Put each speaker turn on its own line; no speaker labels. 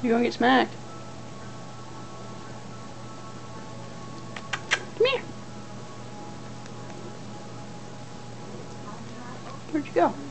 You're gonna get smacked. Come here. Where'd you go?